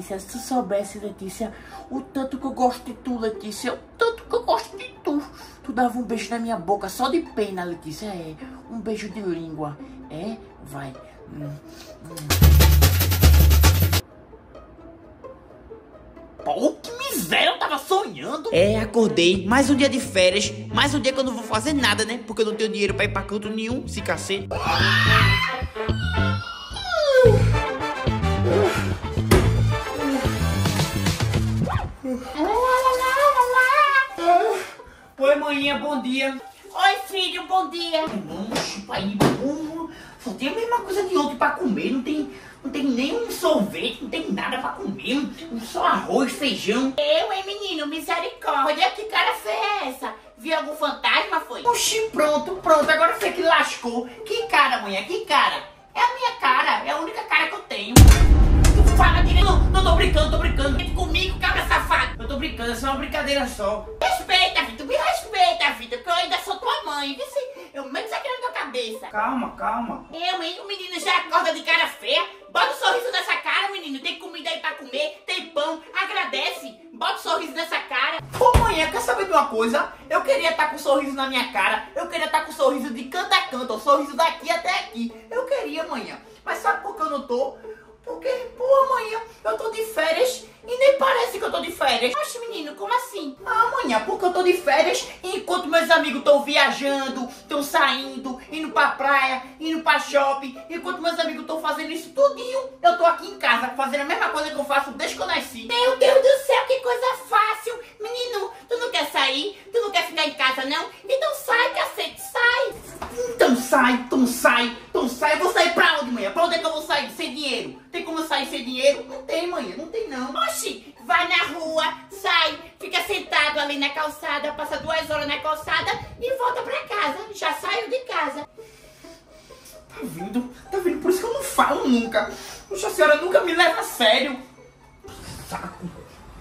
Letícia, se tu soubesse, Letícia, o tanto que eu gosto de tu, Letícia, o tanto que eu gosto de tu. Tu dava um beijo na minha boca só de pena, Letícia, é. Um beijo de língua, é? Vai. Pô, que miséria, eu tava sonhando. É, acordei. Mais um dia de férias. Mais um dia que eu não vou fazer nada, né? Porque eu não tenho dinheiro pra ir pra canto nenhum, se cacete. Oi, manhã, bom dia. Oi, filho, bom dia. Pai, só tem a mesma coisa de ontem pra comer. Não tem nem um sorvete, não tem nada pra comer. Só arroz, feijão. Hein, menino, misericórdia. Que cara feia é essa? Viu algum fantasma, foi? Oxi, pronto. Agora foi que lascou. Que cara, manhã, que cara? É a minha cara, é a única cara que eu tenho. Tu fala direito. Não, tô brincando. Vem comigo, cabra safado. Eu tô brincando, é só uma brincadeira só. Respeita, filho, tu me respeita, filho, porque eu ainda sou tua mãe, viu? Eu meto isso aqui na tua cabeça. Calma. O menino já acorda de cara feia. Bota um sorriso nessa cara, menino. Tem comida aí pra comer, tem pão, agradece. Bota um sorriso nessa cara. Pô, manhã, quer saber de uma coisa? Eu queria estar com um sorriso na minha cara. Eu queria estar com um sorriso de canto a canto, um sorriso daqui até aqui. Eu queria, manhã. Mas sabe por que eu não tô? Porque, pô, amanhã eu tô de férias e nem parece que eu tô de férias. Oxe, menino, como assim? Amanhã, porque eu tô de férias e enquanto meus amigos estão viajando, estão saindo, indo pra praia, indo pra shopping, enquanto meus amigos estão fazendo isso tudinho, eu tô aqui em casa fazendo a mesma coisa que eu faço desde que eu nasci. Meu Deus do céu, que coisa fácil. Menino, tu não quer sair? Tu não quer ficar em casa, não? Então sai, cacete, sai. Então sai. Eu vou sair pra onde, manhã? Pra onde é que eu vou sair sem dinheiro? Tem como eu sair sem dinheiro? Não tem, manhã, não tem não. Oxi, vai na rua, sai, fica sentado ali na calçada, passa 2 horas na calçada e volta pra casa. Já saiu de casa. Tá vendo? Por isso que eu não falo nunca. Poxa, a senhora nunca me leva a sério. Saco.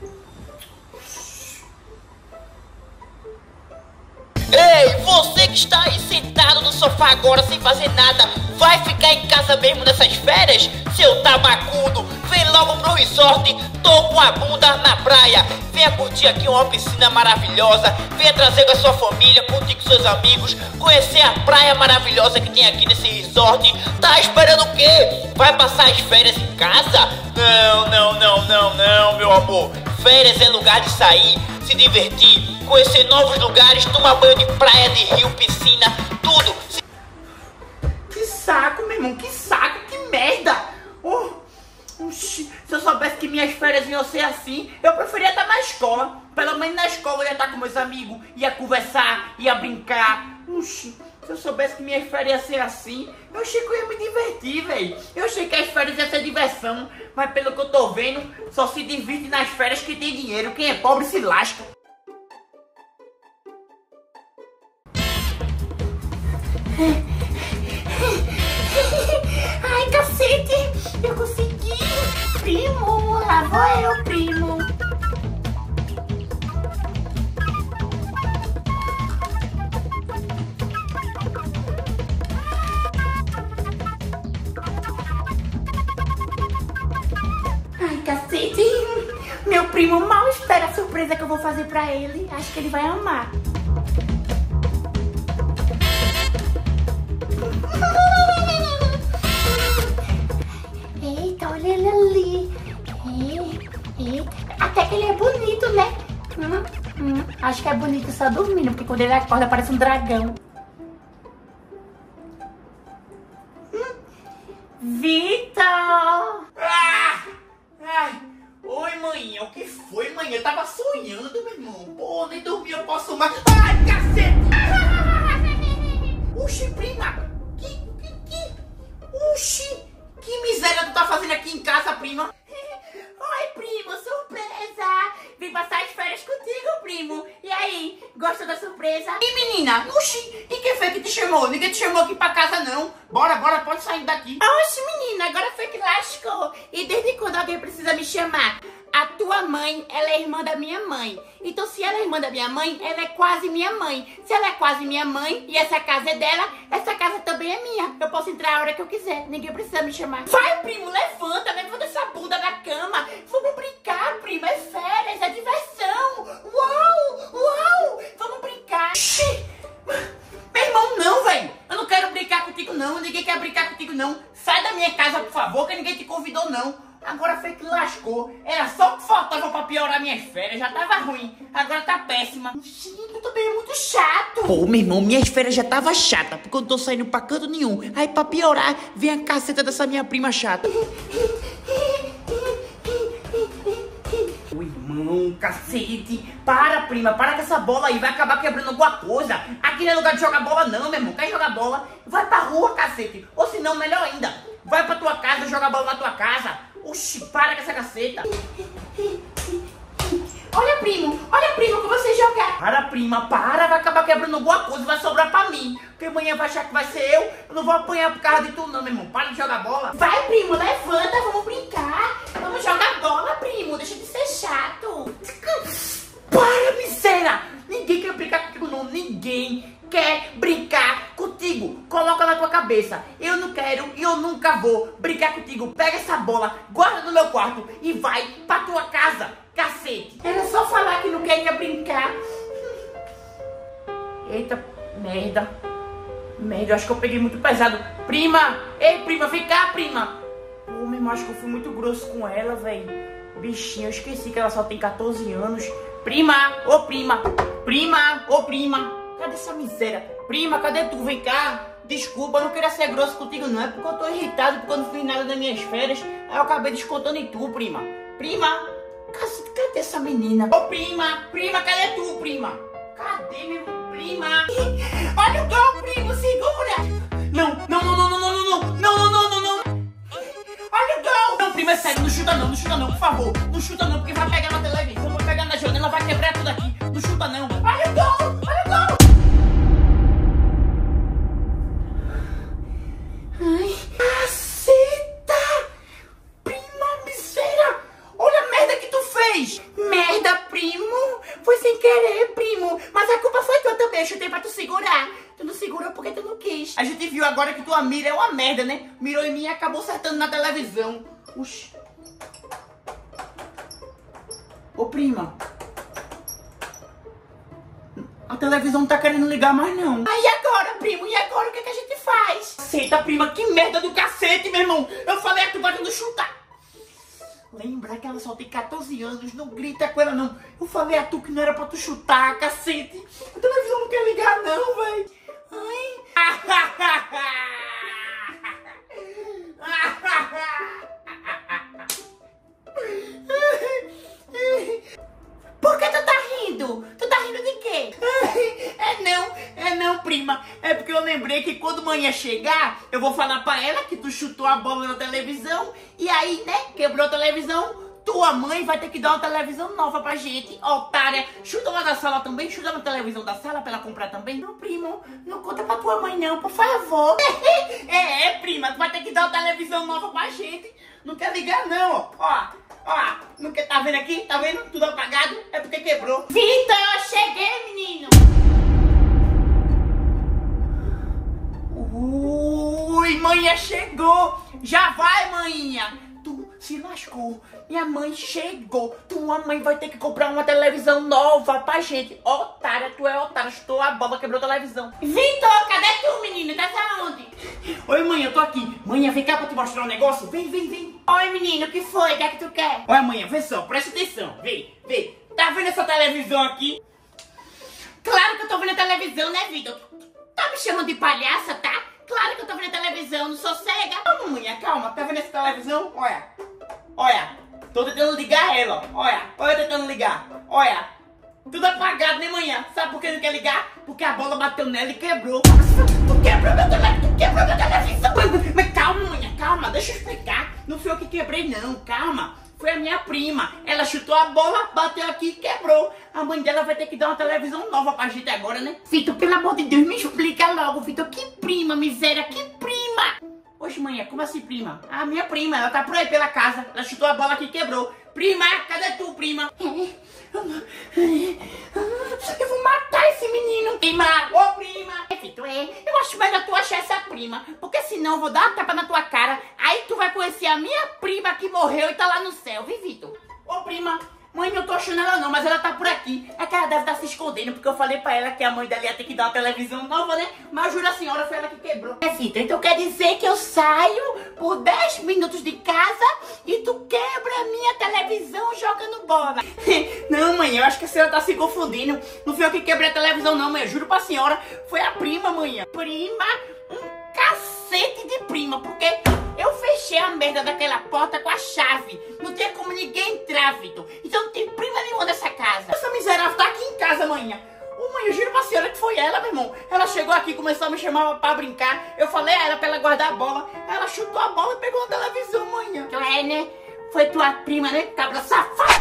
Ei, você que está aí sentado no sofá agora sem fazer nada, vai ficar em casa mesmo nessas férias? Seu tabacudo, vem logo pro resort, tô com a bunda na praia. Venha curtir aqui uma piscina maravilhosa, venha trazer com a sua família, curtir com seus amigos, conhecer a praia maravilhosa que tem aqui nesse resort. Tá esperando o quê? Vai passar as férias em casa? Não, meu amor. Férias é lugar de sair, se divertir, conhecer novos lugares, tomar banho de praia, de rio, piscina, tudo. Que saco, meu irmão, que merda. Se eu soubesse que minhas férias iam ser assim, eu preferia estar na escola. Pelo menos na escola eu ia estar com meus amigos, ia conversar, ia brincar. Se eu soubesse que minhas férias iam ser assim, eu achei que eu ia me divertir, velho. Eu achei que as férias iam ser diversão, mas pelo que eu tô vendo, só se divide nas férias quem tem dinheiro. Quem é pobre se lasca. Ai, cacete, eu consegui. Primo, lá vou eu, primo. Ai, cacete, meu primo mal espera a surpresa que eu vou fazer pra ele. Acho que ele vai amar. Eita, olha ele ali. Eita. Até que ele é bonito, né? Acho que é bonito só dormindo, porque quando ele acorda parece um dragão. Vitor! Oi, manhã, o que foi, manhã? Eu tava sonhando, meu irmão. Pô, nem dormi, eu posso mais. Ai, cacete! Oxi, prima! Oxi! Que miséria tu tá fazendo aqui em casa, prima? Oi, primo, surpresa! Vim passar as férias contigo, primo. E aí, gostou da surpresa? E menina, oxi, e quem foi que te chamou? Ninguém te chamou aqui pra casa, não. Bora, pode sair daqui. Oxi, menina, agora foi que lascou. E desde quando alguém precisa me chamar? a tua mãe, ela é irmã da minha mãe. Então, se ela é irmã da minha mãe, ela é quase minha mãe. Se ela é quase minha mãe e essa casa é dela, essa casa também é minha. Eu posso entrar a hora que eu quiser. Ninguém precisa me chamar. Vai, primo, levanta essa bunda da cama. Vamos brincar, primo. É férias, é diversão. Uau, uau. Vamos brincar. Meu irmão, não, velho. Eu não quero brincar contigo, não. Ninguém quer brincar contigo, não. Sai da minha casa, por favor, que ninguém te convidou, não. Agora foi que lascou. Era só o que faltava pra piorar minhas férias. Já tava ruim. Agora tá péssima. Gente, eu também é muito chato. Pô, meu irmão, minhas férias já tava chata, porque eu não tô saindo pra canto nenhum. Aí, pra piorar, vem a caceta dessa minha prima chata. Ô, irmão, cacete. Para, prima, para com essa bola aí. Vai acabar quebrando alguma coisa. Aqui não é lugar de jogar bola, não, meu irmão. Quer jogar bola? Vai pra rua, cacete. Ou se não, melhor ainda, vai pra tua casa jogar bola na tua casa. Oxi, para com essa caceta. Olha, primo, que você jogar. Para, prima, para. Vai acabar quebrando alguma coisa, vai sobrar pra mim. Porque amanhã vai achar que vai ser eu não vou apanhar por causa de tu não, meu irmão. Para de jogar bola. Vai, primo, levanta, vamos brincar. Vamos jogar bola, primo, deixa de ser chato. Para, miséria. Ninguém quer brincar contigo não, ninguém quer brincar contigo. Coloca na tua cabeça. Eu não quero e eu nunca vou brincar contigo. Pega essa bola, guarda no meu quarto e vai pra tua casa, cacete. Era só falar que não queria brincar. Eita, merda. Merda, eu acho que eu peguei muito pesado. Prima, ei, prima, vem cá, prima. Pô, meu irmão, acho que eu fui muito grosso com ela, velho. Bichinha, eu esqueci que ela só tem 14 anos. Prima, ô prima. Prima, ô prima. Cadê essa miséria? Prima, cadê tu? Vem cá. Desculpa, eu não queria ser grosso contigo, não. É porque eu tô irritado, porque eu não fiz nada nas minhas férias. Aí eu acabei descontando em tu, prima. Prima, cacete, cadê essa menina? Ô, prima, prima, cadê tu, prima? Cadê, meu prima? Olha o gol, primo, segura! Não, não, não, não, não, não, não, não, não, não, não. Olha o gol! Não, prima, é sério, não chuta não, por favor. Não chuta não, porque vai pegar na televisão, vai pegar na janela, vai quebrar tudo aqui. Não chuta não. Olha o gol, olha o gol! Ai, caceta! Prima, miséria! Olha a merda que tu fez! merda, primo. Foi sem querer, primo. Mas a culpa foi tua também, eu chutei pra tu segurar. Tu não segurou porque tu não quis. A gente viu agora que tua mira é uma merda, né? Mirou em mim e acabou acertando na televisão. Oxi. Ô, prima. A televisão não tá querendo ligar mais, não. Aí agora, primo? E agora o que a gente faz? Caceta, prima, que merda do cacete, meu irmão. Eu falei a tu pra tu não chutar. Lembra que ela só tem 14 anos, não grita com ela, não. Eu falei a tu que não era pra tu chutar, cacete. A televisão não quer ligar, não, véi. Por que tu tá rindo? Tu tá rindo de quê? É não, prima. É porque eu lembrei que quando manhã chegar, eu vou falar pra ela que tu chutou a bola na televisão. E aí, né, quebrou a televisão. Tua mãe vai ter que dar uma televisão nova pra gente, otária. Chuta lá na sala também, chuta na televisão da sala pra ela comprar também. Não, primo, não conta pra tua mãe não, por favor. Prima, tu vai ter que dar uma televisão nova pra gente. Não quer ligar não, ó. Ó, não quer, tá vendo aqui? Tá vendo? Tudo apagado, é porque quebrou. Vitor, cheguei, menino. Ui, manhã chegou. Já vai, manhinha. Tu se lascou. Minha mãe chegou. Tua mãe vai ter que comprar uma televisão nova pra gente. Otária, tu é otária. Chutou a bola, quebrou a televisão. Vitor, cadê tu, menino? Tá aonde? Oi, mãe, eu tô aqui. Mãe, vem cá pra te mostrar um negócio. Vem, vem, vem. Oi, menino, o que foi? O que é que tu quer? Olha, mãe, vê só, presta atenção. Vem, vem. Tá vendo essa televisão aqui? Claro que eu tô vendo a televisão, né, Vitor? Tá me chamando de palhaça, tá? Claro que eu tô vendo a televisão, não sou cega. Calma, mãe, calma. Tá vendo essa televisão? Olha. Olha. Tô tentando ligar ela, ó. Olha tentando ligar. Olha. Tudo apagado, né, manhã? Sabe por que não quer ligar? Porque a bola bateu nela e quebrou. Tu quebrou meu televisão, tu quebrou meu televisão. Mas calma, manhã, calma. Deixa eu explicar. Não fui eu que quebrei, não. Calma. Foi a minha prima. Ela chutou a bola, bateu aqui e quebrou. A mãe dela vai ter que dar uma televisão nova pra gente agora, né? Vitor, pelo amor de Deus, me explica logo, Vitor. Que prima, miséria, que prima. Ô, Oxe, mãe, como assim, prima? A minha prima, ela tá por aí pela casa. Ela chutou a bola aqui e quebrou. Prima, cadê tu, prima? Eu vou matar esse menino. Prima, ô prima. Vitor, eu acho melhor tu achar essa prima, porque senão eu vou dar uma tapa na tua cara. Aí tu vai conhecer a minha prima que morreu e tá lá no céu, viu, Vitor? Ô prima, mãe, não tô achando ela não, mas ela tá por aqui. É que ela deve estar se escondendo, porque eu falei pra ela que a mãe dela ia ter que dar uma televisão nova, né? Mas juro a senhora, foi ela que quebrou. Vitor, então quer dizer que eu saio por 10 minutos de casa e tu quebra a minha televisão jogando bola? Não, mãe, eu acho que a senhora tá se confundindo. Não foi eu que quebrei a televisão não, mãe. Eu juro pra senhora, foi a prima, mãe. Prima? Um cacete de prima, porque eu fechei a merda daquela porta com a chave. Não tinha como ninguém entrar, Vitor. Então não tem prima nenhuma nessa casa. Essa miserável tá aqui em casa, mãe. Ô, mãe, eu juro pra senhora que foi ela, meu irmão. Ela chegou aqui, começou a me chamar pra brincar. Eu falei a ela pra ela guardar a bola. Ela chutou a bola e pegou a televisão, mãe. Então é, né? Foi tua prima, né? Cabra safada.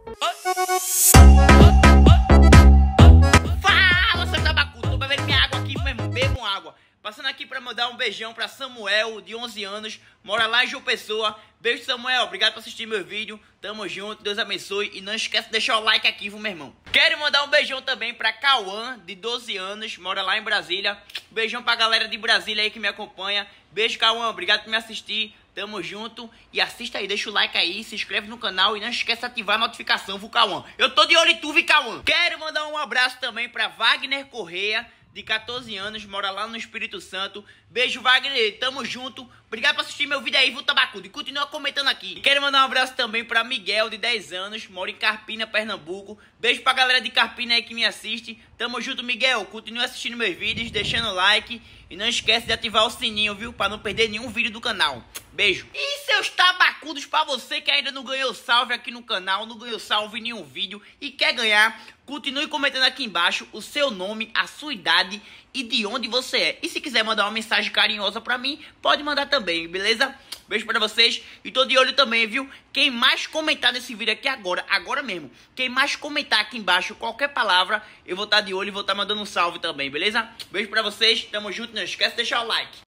Fala, seu tabacudo. Tô bebendo minha água aqui, meu irmão. Bebam água. Passando aqui pra mandar um beijão pra Samuel, de 11 anos, mora lá em João Pessoa. Beijo, Samuel, obrigado por assistir meu vídeo. Tamo junto, Deus abençoe. E não esquece de deixar o like aqui, viu, meu irmão? Quero mandar um beijão também pra Cauã, de 12 anos, mora lá em Brasília. Beijão pra galera de Brasília aí que me acompanha. Beijo, Cauã, obrigado por me assistir. Tamo junto. E assista aí, deixa o like aí, se inscreve no canal e não esquece de ativar a notificação, viu, Cauã? Eu tô de olho em tu, viu, Cauã? Quero mandar um abraço também pra Wagner Correia, de 14 anos, mora lá no Espírito Santo. Beijo, Wagner, tamo junto. Obrigado por assistir meu vídeo aí, viu, tabacudo? E continua comentando aqui. E quero mandar um abraço também pra Miguel, de 10 anos, mora em Carpina, Pernambuco. Beijo pra galera de Carpina aí que me assiste. Tamo junto, Miguel. Continua assistindo meus vídeos, deixando o like. E não esquece de ativar o sininho, viu? Pra não perder nenhum vídeo do canal. Beijo. E seus tabacudos, pra você que ainda não ganhou salve aqui no canal, não ganhou salve em nenhum vídeo e quer ganhar, continue comentando aqui embaixo o seu nome, a sua idade e de onde você é. E se quiser mandar uma mensagem carinhosa pra mim, pode mandar também, beleza? Beijo pra vocês e tô de olho também, viu? Quem mais comentar nesse vídeo aqui agora mesmo, quem mais comentar aqui embaixo qualquer palavra, eu vou estar de olho e vou estar mandando um salve também, beleza? Beijo pra vocês, tamo junto, não esquece de deixar o like.